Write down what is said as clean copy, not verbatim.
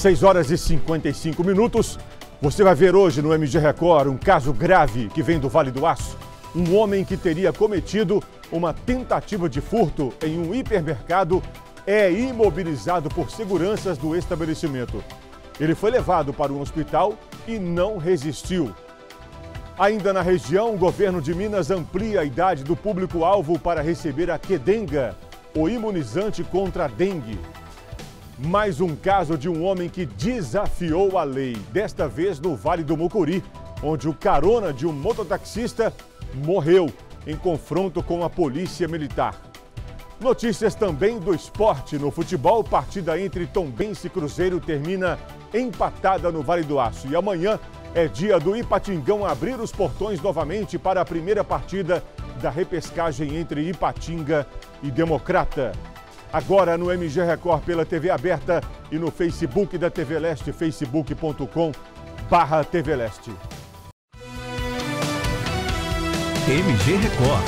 6 horas e 55 minutos. Você vai ver hoje no MG Record um caso grave que vem do Vale do Aço. Um homem que teria cometido uma tentativa de furto em um hipermercado é imobilizado por seguranças do estabelecimento. Ele foi levado para um hospital e não resistiu. Ainda na região, o governo de Minas amplia a idade do público-alvo para receber a Qdenga, o imunizante contra a dengue. Mais um caso de um homem que desafiou a lei, desta vez no Vale do Mucuri, onde o carona de um mototaxista morreu em confronto com a polícia militar. Notícias também do esporte. No futebol, partida entre Tombense e Cruzeiro termina empatada no Vale do Aço. E amanhã é dia do Ipatingão abrir os portões novamente para a primeira partida da repescagem entre Ipatinga e Democrata. Agora no MG Record pela TV aberta e no Facebook da TV Leste, facebook.com/TV Leste. MG Record.